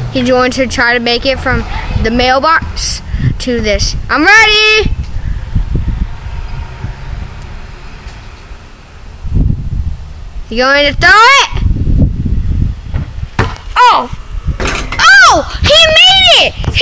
He's going to try to make it from the mailbox to this. I'm ready! You going to throw it? Oh! Oh! He made it!